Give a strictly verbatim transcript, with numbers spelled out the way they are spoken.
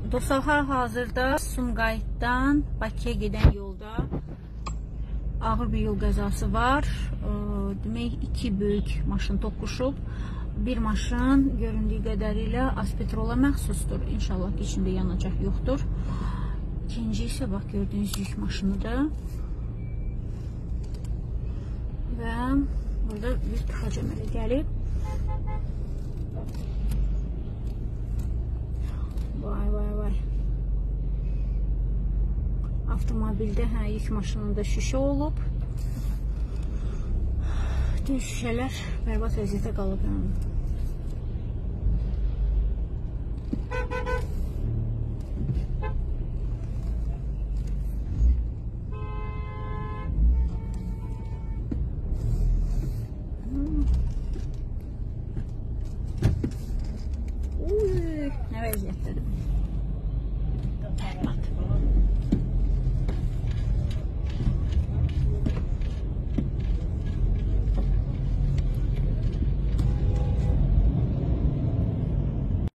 Dostlar, hal-hazırda Sumqayıtdan Bakıya gedən yolda ağır bir yol qəzası var. Demək, iki böyük maşın toqquşub. Bir maşın göründüyü qədərilə Azpetrola məxsusdur. İnşallah ki, içində yanacaq yoxdur. İkinci isə bax, gördüyünüz yük maşınıdır. Və burada bir tıxac əmələ gəlib. Vay vay vay. Avtomobildə hə, yük maşınında şüşə olub. Tüm şüşələr bərbad vəziyyətə qalıb. Nə vəziyyətdədir? Bərbad.